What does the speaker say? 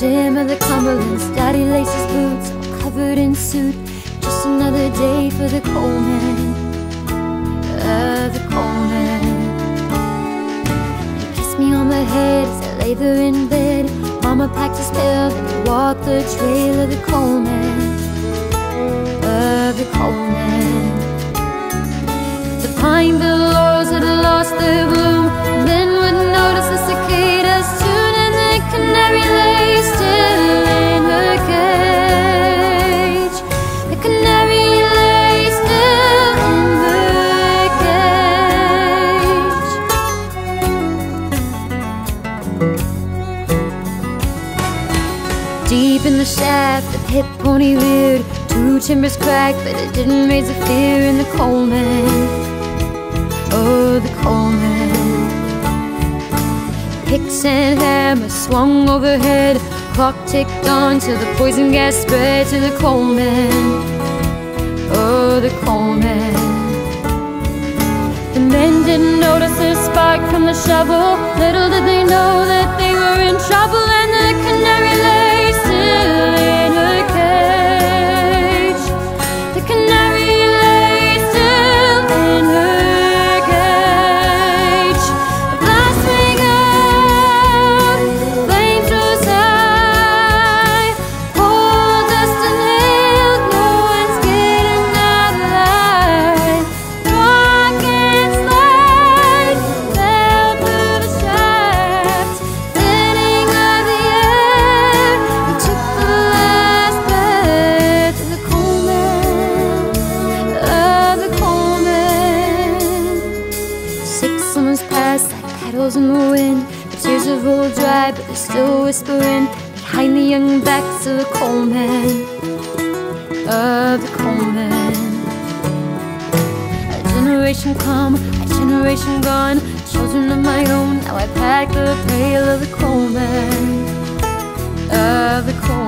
Jim of the Cumberlands, Daddy laces boots, all covered in soot. Just another day for the coal man, the coal man. He kissed me on the head as I lay there in bed. Mama packed his pail, then he walked the trail of the coal man, the coal man. The pine-bill laurels had lost their bloom, and then would notice the cicadas tune, and the canary lay still in her cage. The canary lay still in her cage. Deep in the shaft, the pit pony reared. Two timbers cracked, but it didn't raise a fear in the coal man, oh, the coal man. Picks and hammers swung overhead. Clock ticked on till the poison gas spread to the coal man, oh, the coal man. The men didn't notice the spark from the shovel. Little did they know that they were in trouble, and the canary lay still in her cage. The canary lay still in her cage. The blast rang out, flames rose high, coal dust and hail, no one's getting out alive. Rock and slide fell through the shaft, thinning of the air, and took the last breath of the coal man, the coal man. 6 summers passed like petals in the wind. The tears have rolled dry, but they're still whispering behind the young backs of the coal man, the coal man. A generation come, a generation gone, children of my own. Now I pack the pail of the coal man, the coal